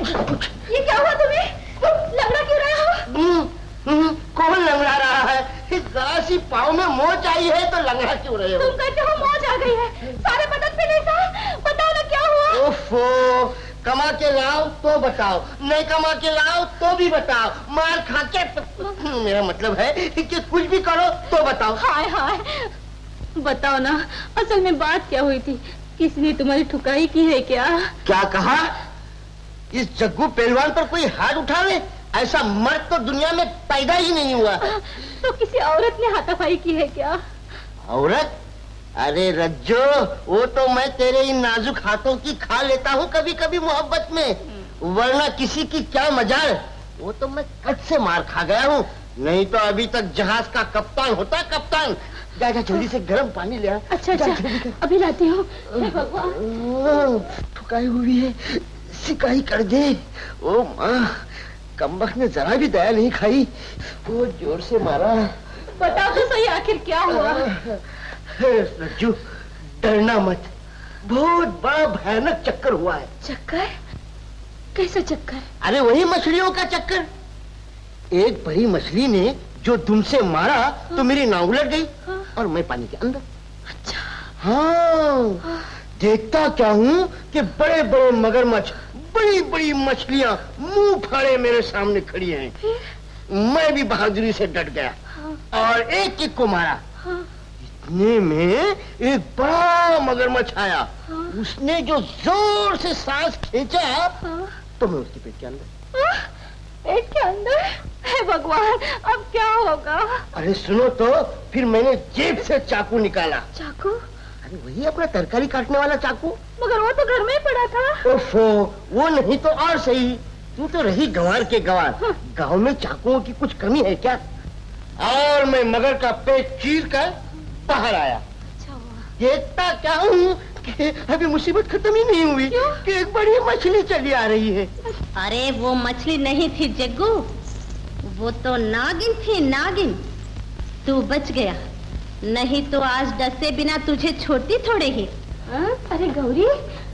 ये क्या हुआ तुम्हें? लंगड़ा क्यों रहे हो? कौन लंगड़ा रहा है? जरा सी पाँव में मोच आई है तो लंगड़ा क्यों रहे हो? तुम कहते हो मोच आ गई है, सारे बदन पे नहीं था। बताओ ना क्या हुआ? ओफो, कमा के लाओ तो बताओ, नहीं कमा के लाओ तो भी बताओ, मार खा के मेरा मतलब है कि कुछ भी करो तो बताओ। हाय हाय, बताओ ना असल में बात क्या हुई थी? किसी ने तुम्हारी ठुकाई की है क्या? क्या कहा? इस जग्गू पहलवान पर कोई हाथ उठावे? ऐसा मर्द तो दुनिया में पैदा ही नहीं हुआ। तो किसी औरत ने हाथापाई की है क्या? औरत? अरे रज्जो, वो तो मैं तेरे इन नाजुक हाथों की खा लेता हूँ कभी कभी मोहब्बत में, वरना किसी की क्या मजाल। वो तो मैं कद से मार खा गया हूँ, नहीं तो अभी तक जहाज का कप्तान होता। कप्तान, जा जा जल्दी से गर्म पानी ले आ। अच्छा अभी लाती हूँ। ठुकाई हुई है, सिकाई कर दे। ओ माँ, कमबख्त ने जरा भी दया नहीं खाई, वो जोर से मारा। बताओ तो सही आखिर क्या हुआ? रज्जू, डरना मत, बहुत बड़ा भयानक चक्कर हुआ है। चक्कर? कैसा चक्कर? अरे वही मछलियों का चक्कर। एक बड़ी मछली ने जो दुम से मारा तो मेरी नाव उलट गई और मैं पानी के अंदर। अच्छा। हाँ, देखता क्या हूँ कि बड़े बड़े मगरमच्छ, बड़ी बड़ी मछलियाँ मुंह फाड़े मेरे सामने खड़ी हैं। मैं भी बहादुरी से डट गया और एक एक को मारा। इतने में एक बड़ा मगरमच्छ आया। उसने जो जोर से सांस खींचा तो मैं उसके पेट के अंदर। पेट के अंदर? हे भगवान, अब क्या होगा? अरे सुनो तो, फिर मैंने जेब से चाकू निकाला। चाकू? अरे वही अपना तरकारी काटने वाला चाकू। मगर वो तो घर में ही पड़ा था। ओफो, वो नहीं तो और सही, तू तो रही गंवार के गंवार। गांव में चाकुओं की कुछ कमी है क्या? और मैं मगर का पेट चीर कर बाहर आया। देखता क्या हूँ कि अभी मुसीबत खत्म ही नहीं हुई कि एक बड़ी मछली चली आ रही है। अरे वो मछली नहीं थी जग्गू, वो तो नागिन थी, नागिन। तू बच गया, नहीं तो आज डसे बिना तुझे छोड़ती थोड़े ही। अरे गौरी,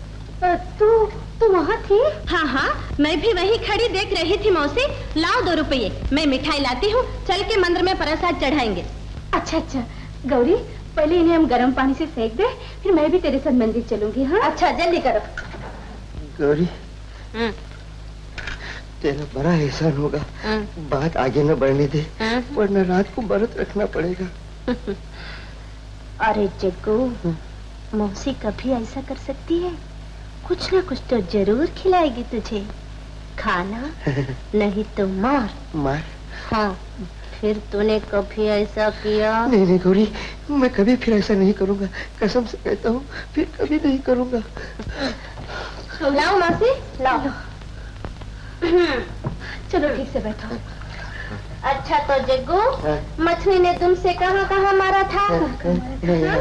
तू वहाँ थी? हाँ, मैं भी वहीं खड़ी देख रही थी। मौसी, लाओ 2 रुपये, मैं मिठाई लाती हूँ, चल के मंदिर में प्रसाद चढ़ाएंगे। अच्छा गौरी, पहले इन्हें हम गर्म पानी से सेक दे, फिर मैं भी तेरे साथ मंदिर चलूंगी। हाँ? अच्छा, जल्दी करो। गौरी, तेरा बड़ा एहसान होगा, बात आगे न बढ़ने दे, वरना रात को व्रत रखना पड़ेगा। अरे जग्गू, मौसी कभी ऐसा कर सकती है? कुछ ना कुछ तो जरूर खिलाएगी तुझे। खाना नहीं तो मार। हाँ, फिर तूने कभी ऐसा किया? नहीं गौरी, मैं कभी फिर ऐसा नहीं करूंगा, कसम से कहता हूँ, फिर कभी नहीं करूंगा। लाओ मौसी, लाओ। चलो ठीक से बैठो। अच्छा तो जग्गू, मछली ने तुमसे कहाँ मारा था?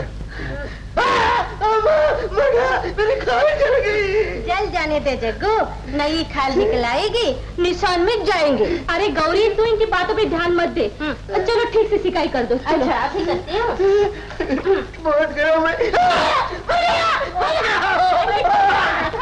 मेरी खाल जल गई। जल जाने दे जग्गू, नई खाल निकल आएगी, निशान में जाएंगे। अरे गौरी, तू इनकी बातों पे ध्यान मत दे। चलो ठीक से सिकाई कर दो। अच्छा, आप ही करती हो? बहुत गर्म है।